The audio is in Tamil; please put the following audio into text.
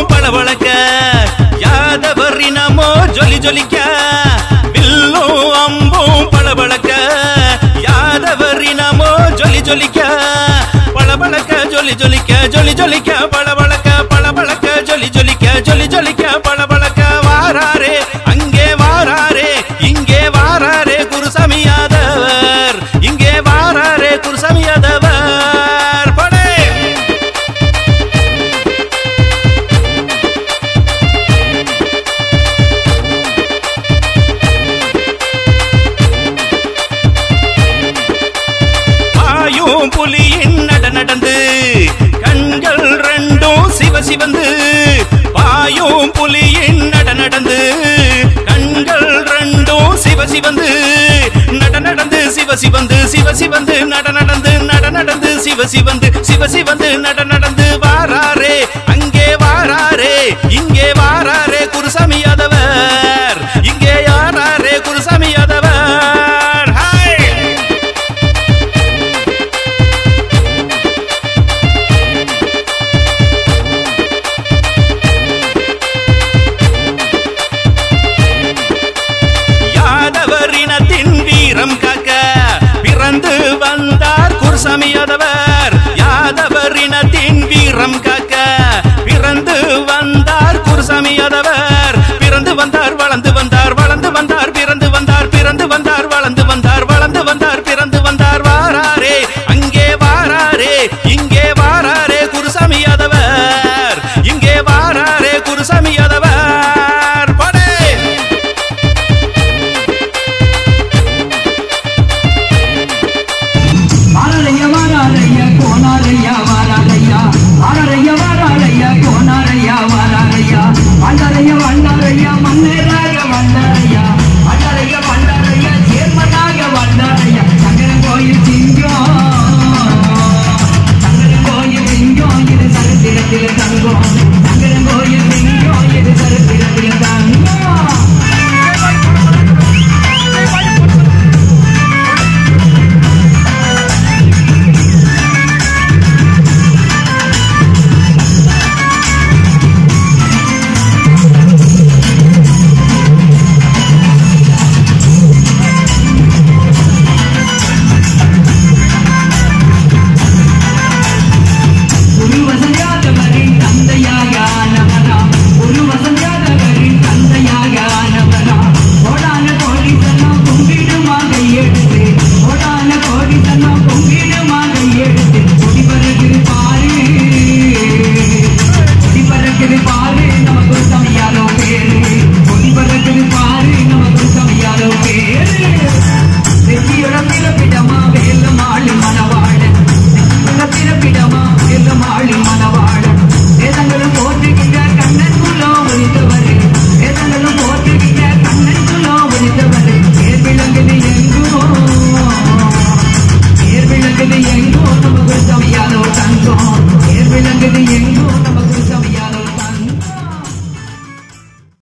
பளபளக்க யாதவரி நமோ ஜொலி ஜொலிக்க வில்லும் அம்பும் பளபளக்க யாதவரி நமோ ஜொலி ஜொலிக்க பளபளக்க ஜொலி ஜொலிக்க ஜொலி ஜொலிக்க பளபளக்க பளபளக்க ஜொலி ஜொலிக்க ஜொலி ஜொலிக்க பளபளக்க வாராரே அங்கே வாராரே இங்கே வாராரே குருசாமி யாதவர் இங்கே வாராரே குருசாமி யாதவர் படே பாயும் புலியின் நடந்து கண்கள் ரெண்டும் சிவந்து பாயும் புலியின் நடந்து கண்கள் ரெண்டும் சிவந்து நடந்து சிவந்து நடந்து சிவந்து நடந்து வாராரே அங்கே வாராரே இங்கே வாராரே குருசாமி யாதவர் இங்கே யாராரே குருசாமி யாதவர் குருசாமி யாதவர் யாதவரினத்தின் வீரம் காக்க பிறந்து வந்தார் குருசாமி யாதவர் பிறந்து வந்தார் வளர்ந்து வந்தார் வளர்ந்து வந்தார் பிறந்து வந்தார் பிறந்து வந்தார் வளர்ந்து வந்தார் வளர்ந்து வந்தார் பிறந்து வந்தார் வாராரே அங்கே வாராரே இங்கே வாராரே குருசாமி யாதவர் இங்கே வாராரே குருசாமி யாதவர் படே Tango